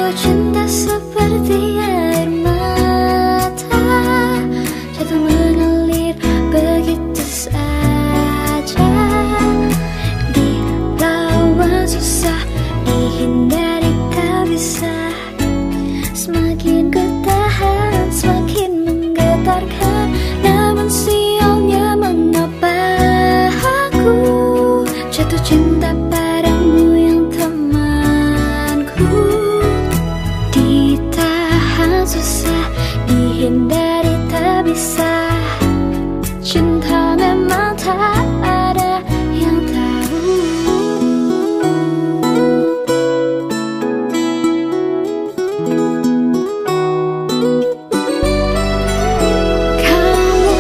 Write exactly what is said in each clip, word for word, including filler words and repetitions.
cinta seperti air mata, jatuh mengalir begitu saja. Dilawan susah, dihindari tak bisa. Semakin ku tahan, semakin menggetarkan. Namun sialnya mengapa aku jatuh cinta padamu yang temanku. Ditahan susah, dihindari tak bisa. Cinta memang tak ada yang tahu. Kamu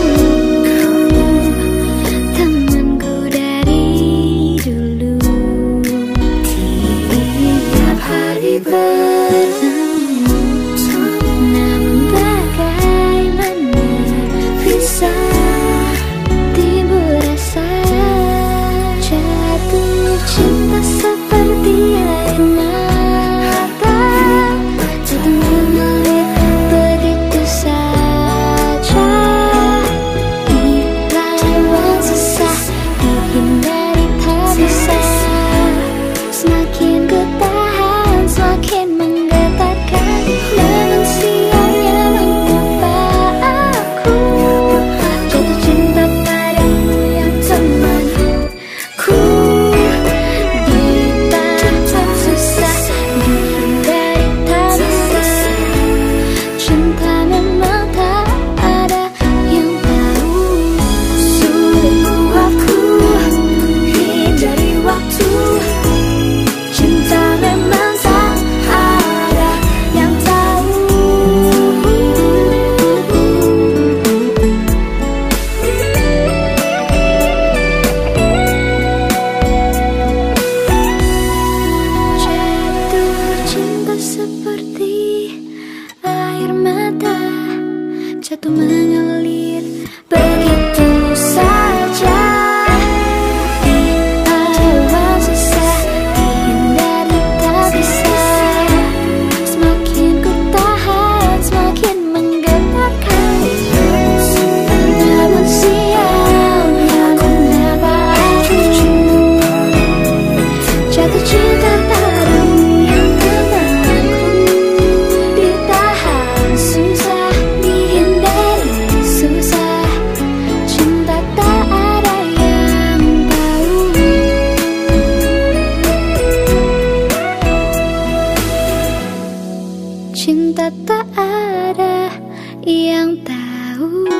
temanku dari dulu, tiap hari bertemu. Namun bagaimana bisa timbul rasa jatuh cinta seperti air mata, jatuh mengalir begitu saja. Dilawan susah, dihindari tak bisa. Semakin ku tahan, semakin menggetarkan. Namun sialnya mengapa aku jatuh cinta padamu yang temanku. Ditahan susah, dihindari tak bisa. Cinta memang tak ada yang tahu. Sulit aku hindari waktu. Cinta memang tak ada yang tahu. Jatuh cinta seperti air mata, jatuh mengalir begitu saja. Dilawan susah, dihindari tak bisa. Semakin ku tahan, semakin menggetarkan. Namun sialnya mengapa aku jatuh cinta padamu yang temanku. Ditahan susah, dihindari susah. Cinta tak ada yang tahu. Cinta tak ada yang tahu.